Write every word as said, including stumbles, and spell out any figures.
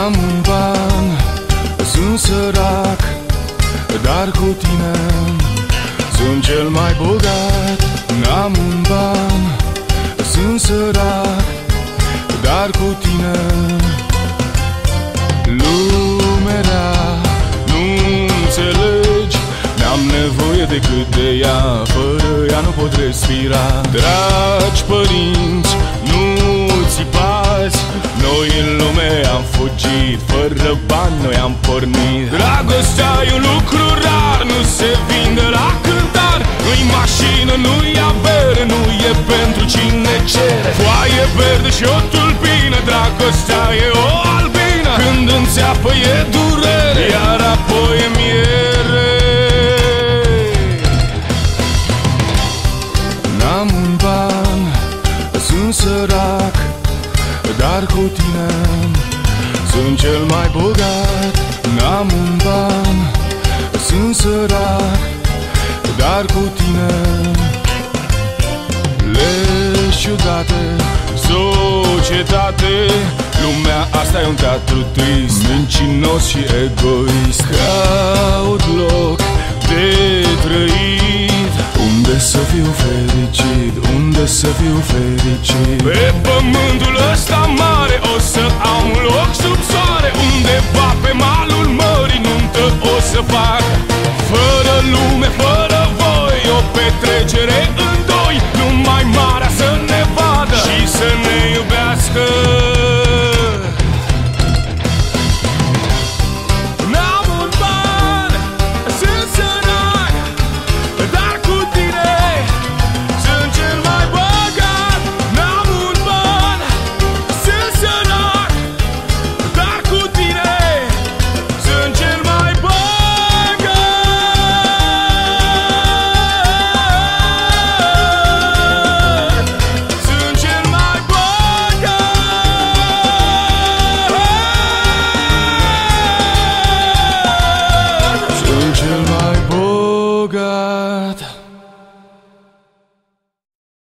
N-am un ban, sunt sărac, dar cu tine sunt cel mai bogat. N-am un ban, sunt sărac, dar cu tine lumea nu înțelegi. N-am nevoie decât de ea, fără ea nu pot respira. Dragi părinți, nu țipați, noi în lume am fugit, fără bani noi am pornit. Dragostea e un lucru rar, nu se vinde la cântar. Nu-i mașină, nu-i avere, nu e pentru cine cere. Foaie verde și o tulpină, dragostea e o albină. Când înțeapă e durere, iar apoi e miere. N-am un ban, sunt sărac, dar cu tine sunt cel mai bogat. N-am un ban, sunt sărac, dar cu tine legi ciudate, societate. Lumea asta e un teatru trist, mincinos și egoist. Caut loc de trăit, unde să fiu fericit, unde să fiu fericit. Pe pământul ăsta mare o să am un loc sub soare, undeva pe malul mării nuntă o să fac. Fără lume, fără voi, o petrecere în doi, numai marea să ne vadă și să ne iubească.